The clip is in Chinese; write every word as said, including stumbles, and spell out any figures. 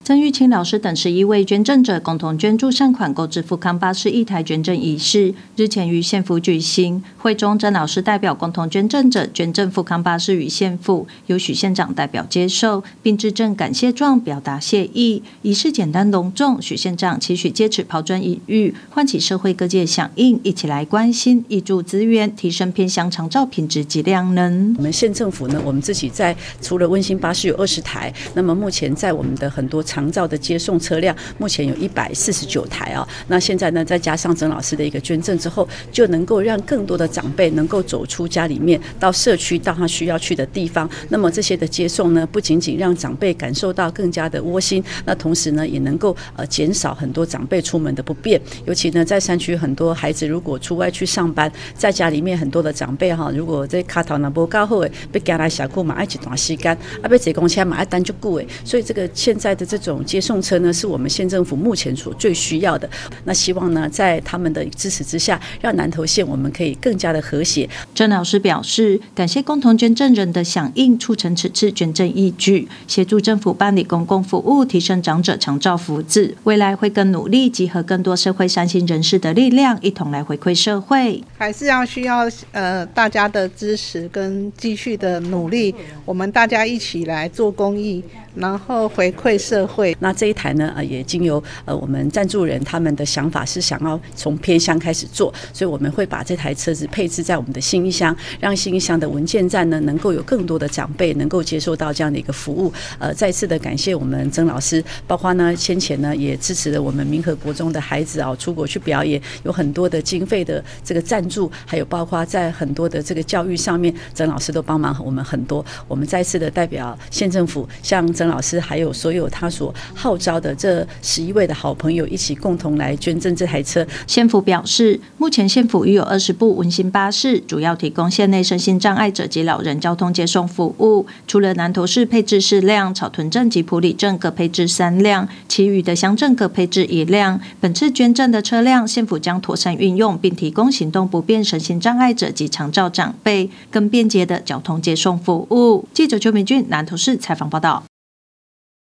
曾玉清老师等十一位捐赠者共同捐助善款，购置富康巴士一台捐赠仪式，日前于县府举行。会中，曾老师代表共同捐赠者捐赠富康巴士与县府，由许县长代表接受，并致赠感谢状，表达谢意。仪式简单隆重，许县长期许借此抛砖引玉，唤起社会各界响应，一起来关心、挹注资源，提升偏乡长照品质及量能。 我们县政府呢，我们自己在除了温馨巴士有二十台，那么目前在我们的很多长照的接送车辆，目前有一百四十九台啊。那现在呢，再加上曾老师的一个捐赠之后，就能够让更多的长辈能够走出家里面，到社区，到他需要去的地方。那么这些的接送呢，不仅仅让长辈感受到更加的窝心，那同时呢，也能够呃减少很多长辈出门的不便。尤其呢，在山区很多孩子如果出外去上班，在家里面很多的长辈哈，如果在卡头那不够好诶，被加来小库嘛，爱一段时间，啊，被坐公车嘛，爱等就久诶。所以这个现在的这种接送车呢，是我们县政府目前所最需要的。那希望呢，在他们的支持之下，让南投县我们可以更加的和谐。 曾老师表示，感谢共同捐赠人的响应，促成此次捐赠义举，协助政府办理公共服务，提升长者长照福祉。未来会更努力，集合更多社会善心人士的力量，一同来回馈社会。 还是要需要呃大家的支持跟继续的努力，我们大家一起来做公益，然后回馈社会。 那这一台呢，呃，也经由呃我们赞助人他们的想法是想要从偏乡开始做，所以我们会把这台车子配置在我们的信义乡，让信义乡的文件站呢能够有更多的长辈能够接受到这样的一个服务。呃，再次的感谢我们曾老师，包括呢先前呢也支持了我们民和国中的孩子啊出国去表演，有很多的经费的这个赞助，还有包括在很多的这个教育上面，曾老师都帮忙我们很多。我们再次的代表县政府向曾老师还有所有他所号召的这十一位的好朋友一起共同来捐赠这台车。 县府表示，目前县府育有二十部温馨巴士，主要提供县内身心障碍者及老人交通接送服务。除了南投市配置四辆，草屯镇及埔里镇各配置三辆，其余的乡镇各配置一辆。本次捐赠的车辆，县府将妥善运用，并提供行动不便身心障碍者及长照长辈更便捷的交通接送服务。记者邱明俊南投市采访报道。